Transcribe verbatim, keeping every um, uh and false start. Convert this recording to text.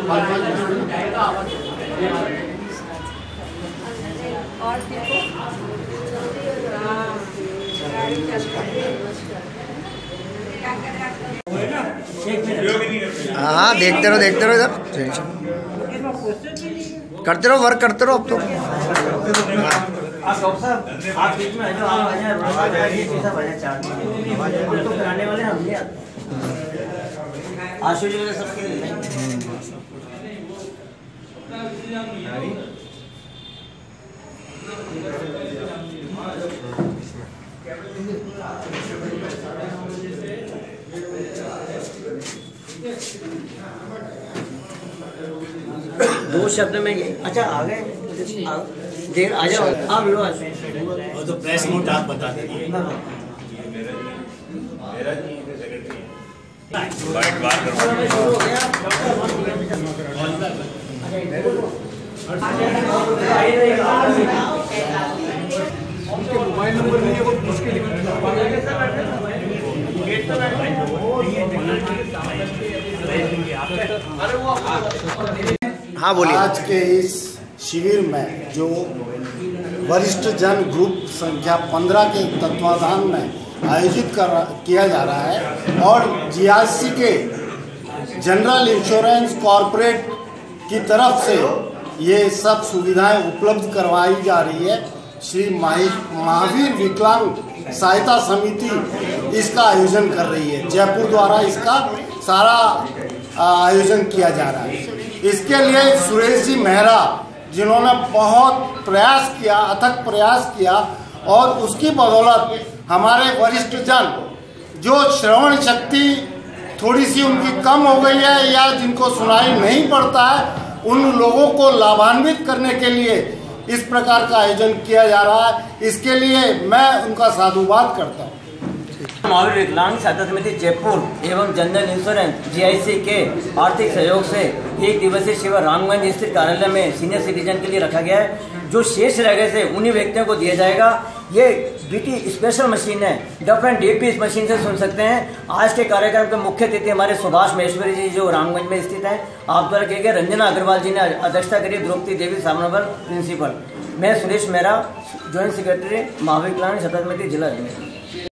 हाँ देखते रहो देखते रहो इधर करते रहो वर्क करते रहो अब तो। आप बीच में आ जाओ, आप आ जाए ये पैसा बजा चार तो कराने वाले हम नहीं आशु जी सबके दो शब्द में ये अच्छा आ गए देर आ जाओ आप लो आज वो तो प्रेस नोट आप बता दीजिए। बाइट बार मोबाइल नंबर नहीं है वो मुश्किल हाँ बोलिए। आज के इस शिविर में जो वरिष्ठ जन ग्रुप संख्या पंद्रह के तत्वाधान में आयोजित कर किया जा रहा है और जीआईसी के जनरल इंश्योरेंस कॉरपोरेट की तरफ से ये सब सुविधाएं उपलब्ध करवाई जा रही है। श्री महावीर विकलांग सहायता समिति इसका आयोजन कर रही है। जयपुर द्वारा इसका सारा आयोजन किया जा रहा है। इसके लिए सुरेश जी मेहरा जिन्होंने बहुत प्रयास किया, अथक प्रयास किया और उसकी बदौलत हमारे वरिष्ठ जन जो श्रवण शक्ति थोड़ी सी उनकी कम हो गई है या जिनको सुनाई नहीं पड़ता है, उन लोगों को लाभान्वित करने के लिए इस प्रकार का आयोजन किया जा रहा है। इसके लिए मैं उनका साधुवाद करता हूँ। महावीर विकलांग सहायता समिति जयपुर एवं जनरल इंश्योरेंस जीआईसी के आर्थिक सहयोग से एक दिवसीय शिविर रामगंज स्थित कार्यालय में सीनियर सिटीजन के लिए रखा गया है। जो शेष रह गए थे उन्हीं व्यक्तियों को दिया जाएगा। ये बीटी स्पेशल मशीन है, डिफरेंट डीपी इस मशीन से सुन सकते हैं। आज के कार्यक्रम के मुख्य अतिथि हमारे सुभाष महेश्वरी जी जो रामगंज में स्थित है, आप द्वारा किए गए रंजना अग्रवाल जी ने अध्यक्षता करी, द्रौपदी देवी सामनोवर प्रिंसिपल। मैं सुरेश मेहरा, ज्वाइंट सेक्रेटरी महावीर विकलांग सहायता समिति जिला।